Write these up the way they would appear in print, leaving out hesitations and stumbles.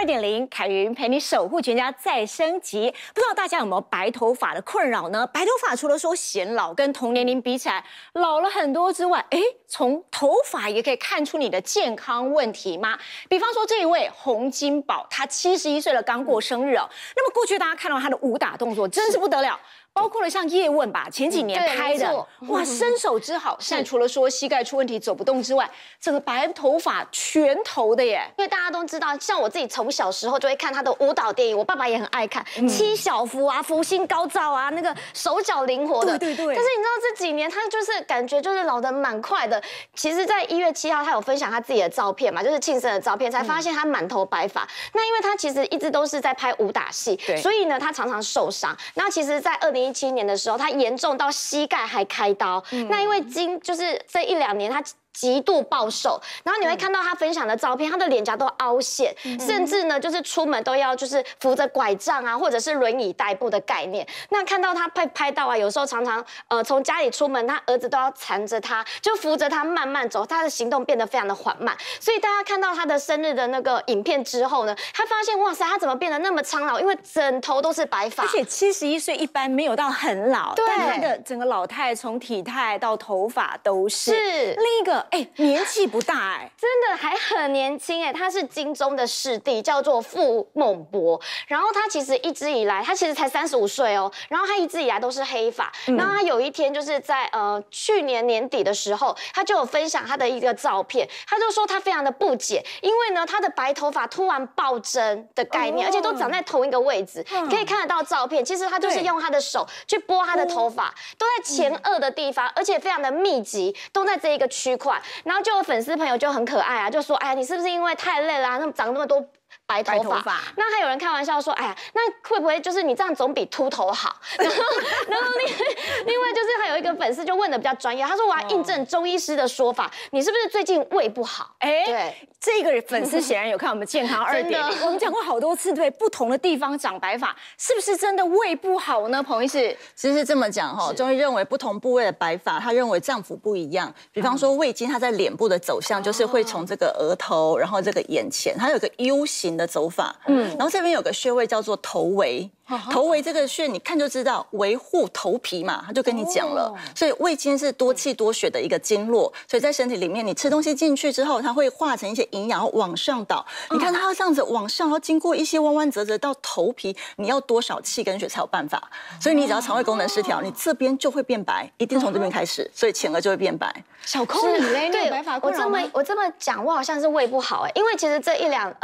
2.0，凯云陪你守护全家再升级。不知道大家有没有白头发的困扰呢？白头发除了说显老，跟同年龄比起来老了很多之外，从头发也可以看出你的健康问题吗？比方说这一位洪金宝，他71岁了，刚过生日哦。那么过去大家看到他的武打动作，真是不得了。 包括了像叶问吧，前几年拍的，哇，身手之好。现在除了说膝盖出问题走不动之外，整个白头发全头的耶。 因为大家都知道，像我自己从小时候就会看他的舞蹈电影，我爸爸也很爱看七小福啊、福星高照啊，那个手脚灵活的。对。但是你知道这几年他就是感觉就是老得蛮快的。其实，在1月7号他有分享他自己的照片嘛，就是庆生的照片，才发现他满头白发。那因为他其实一直都是在拍武打戏，所以呢他常常受伤。那其实，在2017年的时候，他严重到膝盖还开刀。那因为就是这1、2年他 极度暴瘦，然后你会看到他分享的照片，他的脸颊都凹陷，甚至呢就是出门都要就是扶着拐杖啊，或者是轮椅代步的概念。那看到他拍到啊，有时候常常从家里出门，他儿子都要缠着他，就扶着他慢慢走，他的行动变得非常的缓慢。所以大家看到他的生日的那个影片之后呢，他发现哇塞，他怎么变得那么苍老？因为整头都是白发， 而且71岁一般没有到很老， 对， 但他的整个老态从体态到头发都是。另一个年纪不大真的还很年轻他是金钟的视帝，叫做傅孟博。然后他其实一直以来，他其实才35岁哦，然后他一直以来都是黑发。然后他有一天就是在去年年底的时候，他就有分享他的一个照片，他就说他非常的不解，因为呢他的白头发突然暴增的概念，而且都长在同一个位置，可以看得到照片。其实他就是用他的手去拨他的头发，都在前额的地方，而且非常的密集，都在这一个区块。然后就有粉丝朋友就很可爱啊，就说：“哎呀，你是不是因为太累了啊？那长那么多白头发？”那还有人开玩笑说：“哎呀，那会不会就是你这样总比秃头好？”然后另外就是还有一个粉丝就问的比较专业，他说：“我要印证中医师的说法，你是不是最近胃不好？”对。 这个粉丝显然有看我们健康2.0，我们讲过好多次，对不同的地方长白发，是不是真的胃不好呢？彭医师， 其实是这么讲哈，中医认为不同部位的白发，他认为脏腑不一样。比方说胃经，它在脸部的走向就是会从这个额头，然后这个眼前，它有一个 U 型的走法，然后这边有个穴位叫做头围。 头围这个穴，你看就知道维护头皮嘛，他就跟你讲了。所以胃经是多气多血的一个经络，所以在身体里面，你吃东西进去之后，它会化成一些营养，往上导。你看它要这样子往上，然后经过一些弯弯折折到头皮，你要多少气跟血才有办法？所以你只要肠胃功能失调，你这边就会变白，一定从这边开始，所以前额就会变白。 小空你嘞，对，白发困扰吗？ 我这么讲，我好像是胃不好因为其实这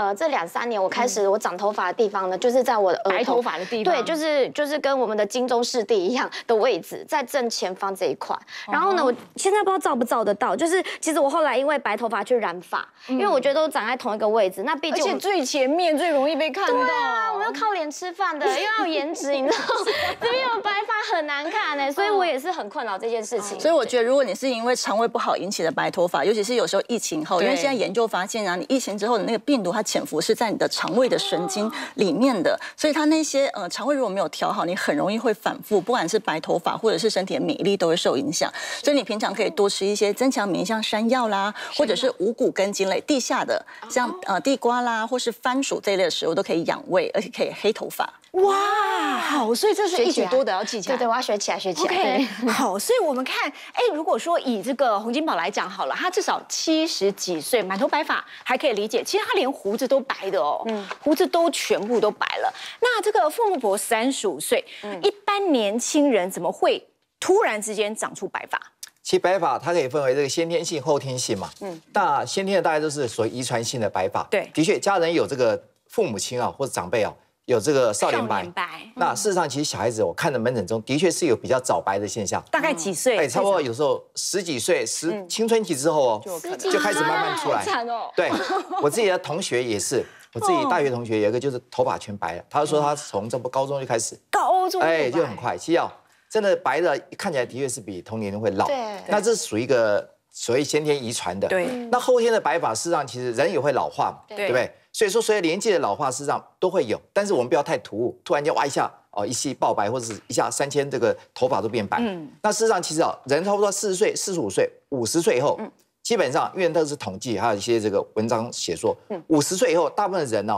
2、3年我开始我长头发的地方呢，就是在我的额头白头发的地方。 对，就是跟我们的金钟视帝一样的位置，在正前方这一块。然后呢，我现在不知道照不照得到，就是其实我后来因为白头发去染发，因为我觉得都长在同一个位置。那毕竟而且最前面最容易被看到。 对啊，我们要靠脸吃饭的，又要颜值，你知道，这边有白发很难看所以我也是很困扰这件事情。 所以我觉得，如果你是因为肠胃不好引起的白头发，尤其是有时候疫情后，因为现在研究发现啊，你疫情之后的那个病毒它潜伏是在你的肠胃的神经里面的，所以它那些肠胃如果没有调好，你很容易会反复，不管是白头发或者是身体的免疫力都会受影响。所以你平常可以多吃一些增强免疫，像山药啦，或者是五谷根茎类地下的，像地瓜啦，或是番薯这一类的食物都可以养胃，而且可以黑头发。 哇，好，所以这是一举多得要记起来。 对，我要学起来。 OK， 好，所以我们看，如果说以这个洪金宝来讲好了，他至少70几岁，满头白发还可以理解。其实他连胡子都白的哦，胡子都全部都白了。那这个傅孟博35岁，一般年轻人怎么会突然之间长出白发？ 其实白发它可以分为这个先天性、后天性嘛。那先天的大概都是属于遗传性的白发。 对， 的确，家人有这个父母亲啊或者长辈啊有这个少年白。那事实上，其实小孩子我看的门诊中的确是有比较早白的现象。 大概几岁？ 差不多有时候10几岁，青春期之后哦，就开始慢慢出来。对，我自己的同学也是。 我自己大学同学有一个就是头发全白了，他就说他从这不高中就开始， 高中就很快。其实真的白的看起来的确是比同年龄会老， 对， 那这是属于一个所谓先天遗传的。 对， 那后天的白发事实上其实人也会老化嘛，对不对？所以说随着年纪的老化，事实上都会有，但是我们不要太突兀，突然间哇一下一夕爆白，或者是一下3000这个头发都变白。那事实上其实人差不多40岁、45岁、50岁以后。基本上，因为那是统计，还有一些这个文章写说，50岁以后，大部分的人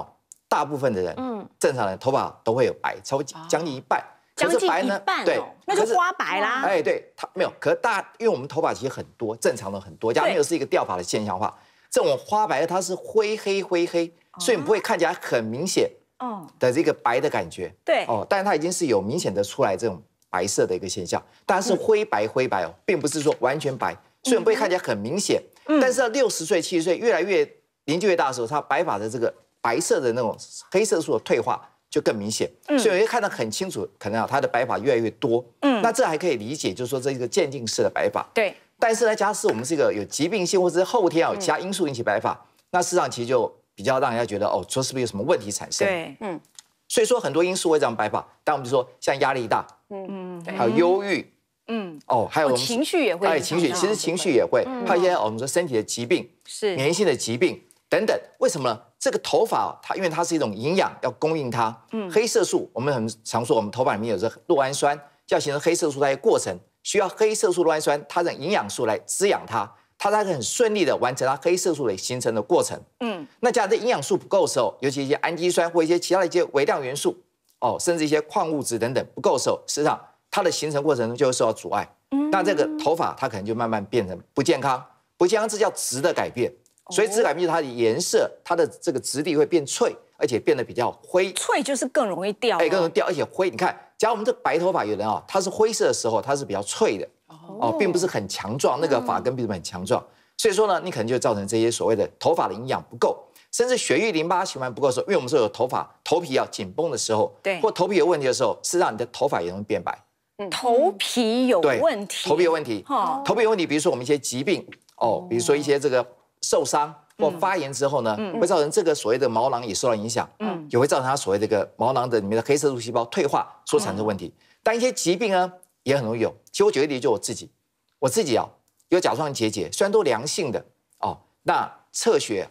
大部分的人，正常人头发都会有白，超过将近一半。 将近一半对， 那就花白啦。 哎，对，它没有，可是因为我们头发其实很多，正常的很多，加上又是一个掉发的现象化，这种花白它是灰黑，所以你不会看起来很明显的这个白的感觉。 对， 但是它已经是有明显的出来这种白色的一个现象，当然是灰白哦，并不是说完全白，所以不会看起来很明显。但是到60岁、70岁，越来越年纪越大的时候，它白发的这个白色的那种黑色素的退化就更明显，所以我会看得很清楚，可能它的白发越来越多。那这还可以理解，就是说这一个渐进式的白发。 对。 但是呢，假使我们是一个有疾病性或者是后天有其他因素引起白发，那事实上其实就比较让人家觉得说是不是有什么问题产生？ 对， 所以说很多因素会让白发，但我们就说像压力大，还有忧郁，还有我们情绪也会， 情绪其实情绪也会，还有一些我们说身体的疾病， 是免疫性的疾病等等。为什么呢？这个头发因为它是一种营养，要供应它，黑色素我们很常说，我们头发里面有这酪氨酸，要形成黑色素的一个过程，需要黑色素酪氨酸它的营养素来滋养它，它才可以很顺利的完成它黑色素的形成的过程。那假如这营养素不够的时候，尤其一些氨基酸或一些其他的一些微量元素，甚至一些矿物质等等不够的时候，事实上它的形成过程就会受到阻碍。那这个头发它可能就慢慢变成不健康，不健康这叫质的改变。所以质改变就是它的颜色，它的这个质地会变脆，而且变得比较灰。 脆就是更容易掉， 更容易掉，而且灰。你看，假如我们这白头发有人它是灰色的时候，它是比较脆的，并不是很强壮，那个发根并不是很强壮。所以说呢，你可能就造成这些所谓的头发的营养不够，甚至血液淋巴循环不够的时候，因为我们说有头皮要紧绷的时候， 对， 或头皮有问题的时候，是让你的头发也容易变白。 头皮有问题， 头皮有问题，头皮有问题，比如说我们一些疾病，比如说一些这个受伤或发炎之后呢，会造成这个所谓的毛囊也受到影响，也会造成它所谓这个毛囊的里面的黑色素细胞退化所产生问题。但一些疾病呢，也很容易有。其实我举个例，就我自己有甲状腺结节，虽然都良性的那测血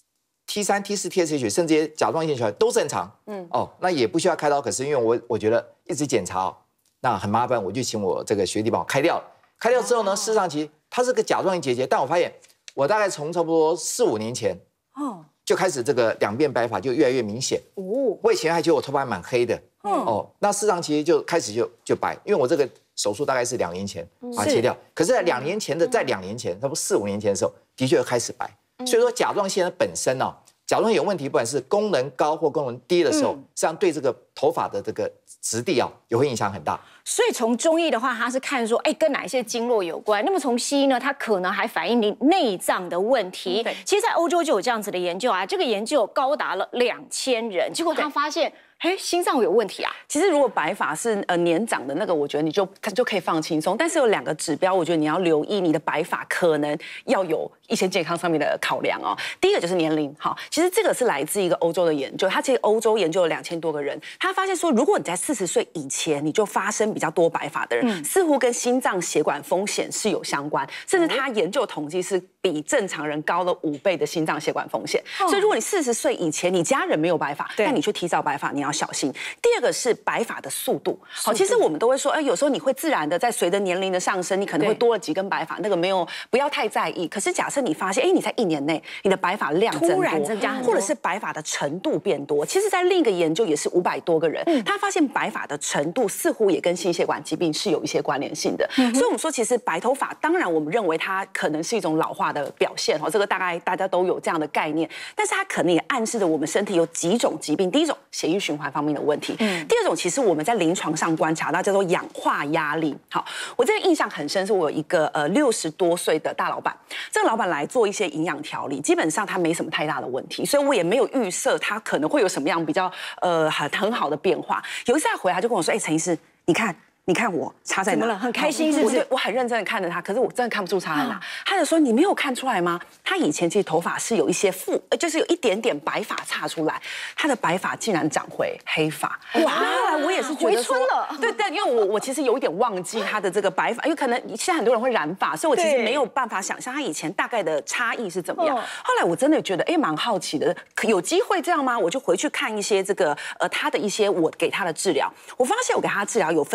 T3、T4、TSH 血，甚至这些甲状腺血都正常，那也不需要开刀。可是因为我觉得一直检查那很麻烦，我就请我这个学弟帮我开掉了。开掉之后呢，事实上其实它是个甲状腺结节，但我发现我大概从差不多4、5年前就开始这个两边白发就越来越明显。我以前还觉得我头发还蛮黑的，那事实上其实就开始就白，因为我这个手术大概是2年前把它切掉。可是在2年前，差不多4、5年前的时候，的确开始白。所以说甲状腺的本身甲状腺有问题，不管是功能高或功能低的时候，实际上对这个头发的这个质地也会影响很大。 所以从中医的话，它是看说，跟哪一些经络有关。那么从西医呢，它可能还反映你内脏的问题。其实，在欧洲就有这样子的研究这个研究高达了2000人，结果他发现，心脏有问题啊。 其实如果白发是年长的那个，我觉得你就可以放轻松。但是有2个指标，我觉得你要留意，你的白发可能要有一些健康上面的考量第一个就是年龄，其实这个是来自一个欧洲的研究，它其实欧洲研究了2000多个人，他发现说，如果你在40岁以前你就发生比较多白发的人，似乎跟心脏血管风险是有相关，甚至他研究统计是比正常人高了5倍的心脏血管风险。所以如果你40岁以前你家人没有白发，但你去提早白发，你要小心。第二个是白发的速度，其实我们都会说，有时候你会自然的在随着年龄的上升，你可能会多了几根白发，那个不要太在意。可是假设你发现，你在1年内你的白发量突然增加很多， 或者是白发的程度变多，其实在另一个研究也是500多个人，他发现白发的程度似乎也跟心血管疾病是有一些关联性的。所以我们说，其实白头发，当然我们认为它可能是一种老化的表现这个大概大家都有这样的概念，但是它可能也暗示着我们身体有几种疾病。第一种，血液循环方面的问题；第二种，其实我们在临床上观察到叫做氧化压力。我这个印象很深，是我有一个60多岁的大老板，这个老板来做一些营养调理，基本上他没什么太大的问题，所以我也没有预设他可能会有什么样比较很好的变化。有一次他回来他就跟我说：“陈医师，你看我差在哪？” 怎么了？很开心是不是？ 我很认真的看着他，可是我真的看不出差在哪。他就说：“你没有看出来吗？他以前其实头发是有一些就是有一点点白发岔出来，他的白发竟然长回黑发。哇！后来我也是觉得说，对，因为我其实有一点忘记他的这个白发，因为可能现在很多人会染发，所以我其实没有办法想象他以前大概的差异是怎么样。后来我真的觉得蛮好奇的，有机会这样吗？我就回去看一些这个他的一些我给他的治疗，我发现我给他的治疗有分几个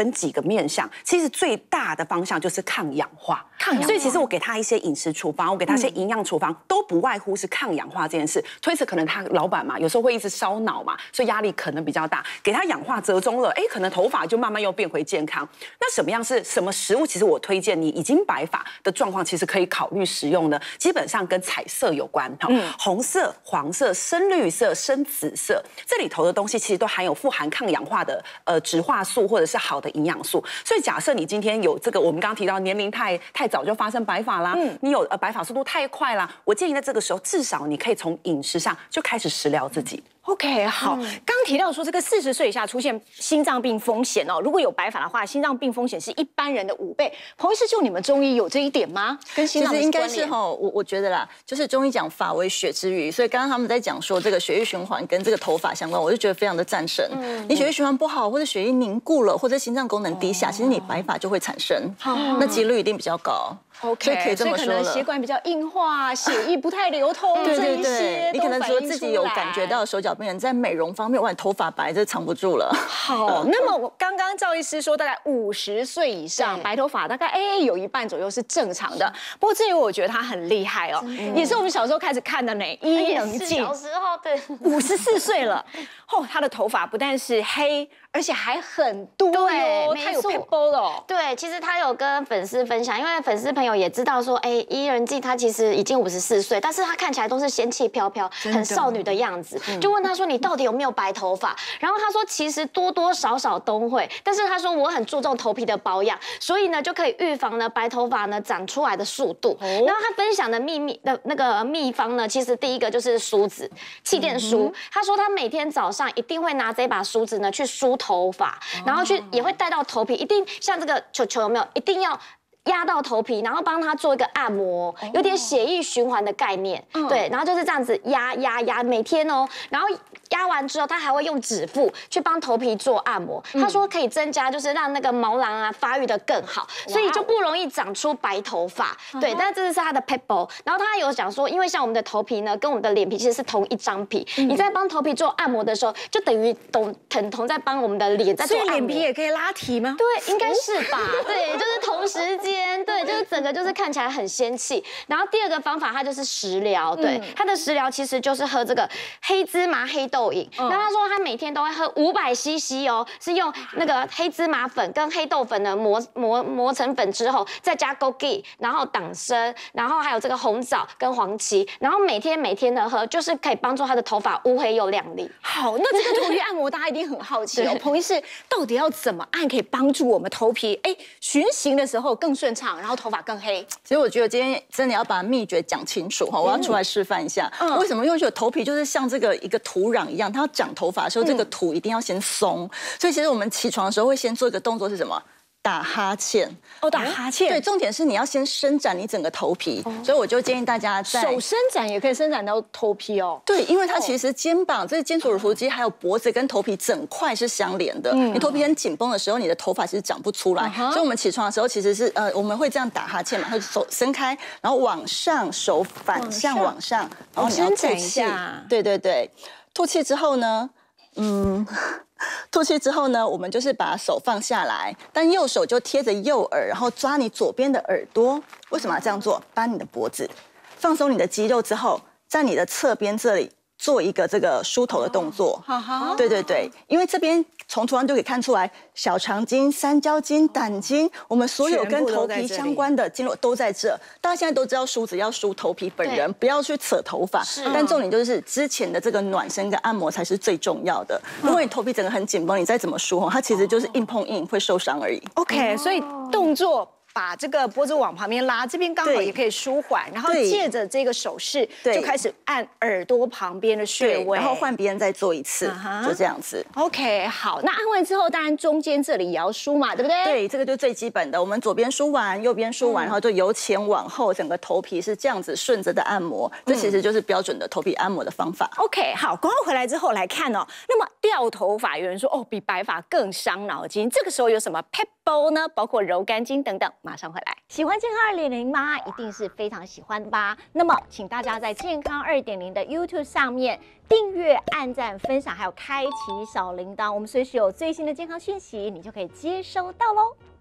面向，其实最大的方向就是抗氧化。所以其实我给他一些饮食处方，我给他一些营养处方，都不外乎是抗氧化这件事。推迟可能他老板嘛，有时候会一直烧脑嘛，所以压力可能比较大。给他氧化折中了，可能头发就慢慢又变回健康。那什么食物？其实我推荐你已经白发的状况，其实可以考虑食用的。基本上跟彩色有关，红色、黄色、深绿色、深紫色，这里头的东西其实都含有富含抗氧化的植化素或者是好的营养素。所以假设你今天有这个，我们刚刚提到年龄太早就发生白发啦，你有白发速度太快啦，我建议在这个时候至少你可以从饮食上就开始食疗自己。 OK， 好，刚提到说这个40岁以下出现心脏病风险哦，如果有白发的话，心脏病风险是一般人的5倍。彭医师，就你们中医有这一点吗？跟心脏的关联？ 其实应该是我觉得啦，就是中医讲发为血之余，所以刚刚他们在讲说这个血液循环跟这个头发相关，我就觉得非常的赞成。你血液循环不好，或者血液凝固了，或者心脏功能低下，其实你白发就会产生，那几率一定比较高。 OK， 所以可以这么说了。 所以可能血管比较硬化，血液不太流通，这一些你可能说自己有感觉到手脚冰冷，在美容方面，哇，头发白这藏不住了。 好，那么我刚刚赵医师说，大概50岁以上白头发大概有一半左右是正常的。不过这个我觉得他很厉害哦，也是我们小时候开始看的呢，伊能静。 小时候对 ，54岁了，他的头发不但是黑，而且还很多哟，他有 pebble 的。 对，其实他有跟粉丝分享，因为粉丝朋友也知道说，伊能静她其实已经54岁，但是她看起来都是仙气飘飘、很少女的样子。就问她说：“你到底有没有白头发？”然后她说：“其实多多少少都会，但是她说我很注重头皮的保养，所以呢就可以预防呢白头发呢长出来的速度。”然后她分享的秘方呢，其实第一个就是梳子，气垫梳。她说她每天早上一定会拿这把梳子呢去梳头发，然后也会带到头皮，一定像这个球球有没有？一定要压到头皮，然后帮他做一个按摩，有点血液循环的概念，对，然后就是这样子压，每天哦，然后压完之后，他还会用指腹去帮头皮做按摩。他说可以增加，就是让那个毛囊啊发育的更好，所以就不容易长出白头发。对，但这是他的 pebble。然后他有讲说，因为像我们的头皮呢，跟我们的脸皮其实是同一张皮，你在帮头皮做按摩的时候，就等于等同在帮我们的脸在做按摩。 所以脸皮也可以拉提吗？ 对，应该是吧。对，就是同时间，对，就是整个就是看起来很仙气。然后第二个方法，它就是食疗。对，它的食疗其实就是喝这个黑芝麻黑豆饮。那他说他每天都会喝500cc哦，是用那个黑芝麻粉跟黑豆粉呢磨成粉之后，再加枸杞，然后党参，然后还有这个红枣跟黄芪，然后每天的喝，就是可以帮助他的头发乌黑又亮丽。 好，那这个头皮按摩大家一定很好奇哦，彭医师到底要怎么按可以帮助我们头皮循行的时候更顺畅，然后头发更黑？ 其实我觉得今天真的要把秘诀讲清楚哈，我要出来示范一下。为什么？因为我觉得头皮就是像这个一个土壤一样，它要长头发的时候，这个土一定要先松。所以其实我们起床的时候会先做一个动作是什么？打哈欠。 打哈欠。 对，重点是你要先伸展你整个头皮，所以我就建议大家在手伸展也可以伸展到头皮哦。 对，因为它其实肩膀、这个肩胛骨肌还有脖子跟头皮整块是相连的。你头皮很紧绷的时候，你的头发其实长不出来。所以我们起床的时候其实是我们会这样打哈欠嘛，手伸开，然后往上，手反向往上，然后你要吐气。对，吐气之后呢，吐气之后呢，我们就是把手放下来，但右手就贴着右耳，然后抓你左边的耳朵。为什么要这样做？扳你的脖子，放松你的肌肉之后，在你的侧边这里做一个这个梳头的动作。对，因为这边从图案就可以看出来，小肠经、三焦经、胆经，我们所有跟头皮相关的经络都在这。大家现在都知道梳子要梳头皮本人，不要去扯头发。但重点就是之前的这个暖身跟按摩才是最重要的。如果你头皮整个很紧绷，你再怎么梳，它其实就是硬碰硬会受伤而已。 OK， 所以动作。把这个脖子往旁边拉，这边刚好也可以舒缓，然后借着这个手势就开始按耳朵旁边的穴位， 然后换别人再做一次，就这样子。 OK， 好，那按完之后，当然中间这里也要梳嘛，对不对？ 对，这个就最基本的。我们左边梳完，右边梳完，然后就由前往后，整个头皮是这样子顺着的按摩。这其实就是标准的头皮按摩的方法。 OK， 好，广告回来之后来看哦。那么掉头发，有人说哦，比白发更伤脑筋。这个时候有什么 pebble 呢？包括柔肝精等等。马上回来。喜欢健康2.0吗？一定是非常喜欢吧。那么，请大家在健康2.0的 YouTube 上面订阅、按赞、分享，还有开启小铃铛，我们随时有最新的健康讯息，你就可以接收到喽。